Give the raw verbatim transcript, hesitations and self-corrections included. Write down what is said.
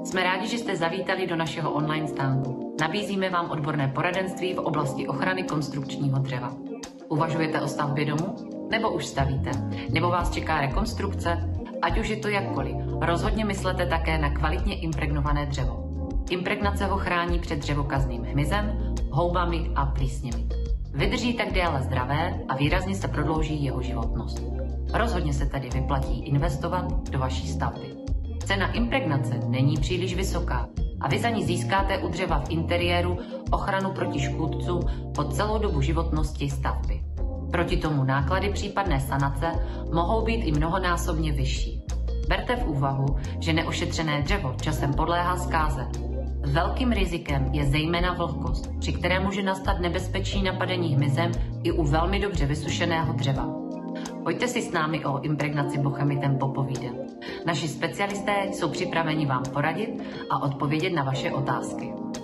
Jsme rádi, že jste zavítali do našeho online stánku. Nabízíme vám odborné poradenství v oblasti ochrany konstrukčního dřeva. Uvažujete o stavbě domu? Nebo už stavíte? Nebo vás čeká rekonstrukce? Ať už je to jakkoliv, rozhodně myslete také na kvalitně impregnované dřevo. Impregnace ho chrání před dřevokazným hmyzem, houbami a plísněmi. Vydrží tak déle zdravé a výrazně se prodlouží jeho životnost. Rozhodně se tedy vyplatí investovat do vaší stavby. Cena impregnace není příliš vysoká a vy za ní získáte u dřeva v interiéru ochranu proti škůdcům po celou dobu životnosti stavby. Proti tomu náklady případné sanace mohou být i mnohonásobně vyšší. Berte v úvahu, že neošetřené dřevo časem podléhá zkáze. Velkým rizikem je zejména vlhkost, při které může nastat nebezpečí napadení hmyzem i u velmi dobře vysušeného dřeva. Pojďte si s námi o impregnaci bochemitem popovídat. Naši specialisté jsou připraveni vám poradit a odpovědět na vaše otázky.